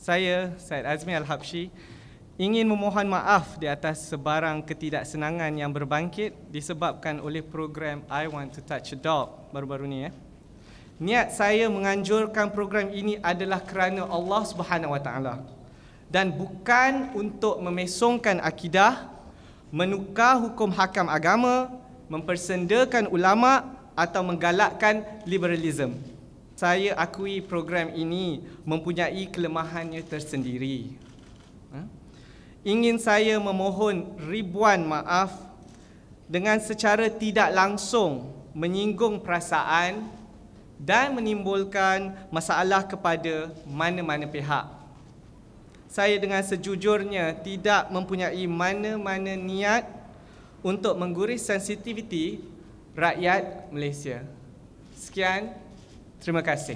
Saya, Syed Azmi Al-Habsyi, ingin memohon maaf di atas sebarang ketidaksenangan yang berbangkit disebabkan oleh program I Want to Touch a Dog baru-baru ni. Niat saya menganjurkan program ini adalah kerana Allah Subhanahu Wa Taala dan bukan untuk memesongkan akidah, menukar hukum hakam agama, mempersendakan ulama atau menggalakkan liberalism. Saya akui program ini mempunyai kelemahannya tersendiri. Ingin saya memohon ribuan maaf dengan secara tidak langsung menyinggung perasaan dan menimbulkan masalah kepada mana-mana pihak. Saya dengan sejujurnya tidak mempunyai mana-mana niat untuk mengguris sensitiviti rakyat Malaysia. Sekian, terima kasih.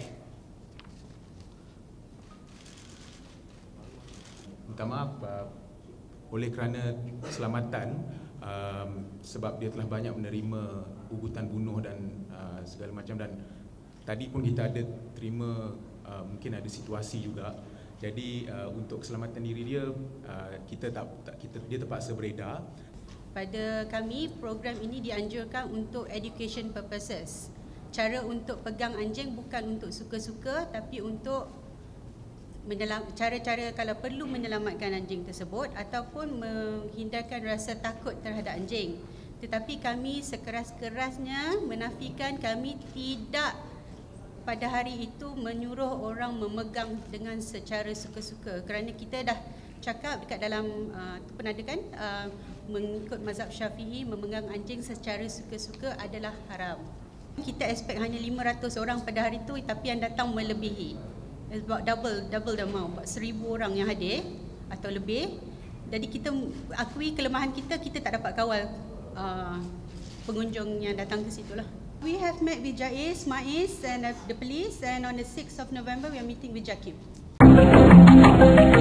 Minta maaf oleh kerana keselamatan, sebab dia telah banyak menerima ugutan bunuh dan segala macam, dan tadi pun kita ada terima mungkin ada situasi juga. Jadi untuk keselamatan diri dia, dia terpaksa beredar. Pada kami, program ini dianjurkan untuk education purposes. Cara untuk pegang anjing bukan untuk suka-suka, tapi untuk cara-cara kalau perlu menyelamatkan anjing tersebut ataupun menghindarkan rasa takut terhadap anjing. Tetapi kami sekeras-kerasnya menafikan kami tidak pada hari itu menyuruh orang memegang dengan secara suka-suka, kerana kita dah cakap dekat dalam penadakan mengikut mazhab Syafi'i, memegang anjing secara suka-suka adalah haram. Kita expect hanya 500 orang pada hari itu, tapi yang datang melebihi. About double the amount, about 1,000 orang yang hadir atau lebih. Jadi kita akui kelemahan kita tak dapat kawal pengunjung yang datang ke situ lah. We have met with Jais, MAIS and the police, and on the 6th of November we are meeting with JAKIM.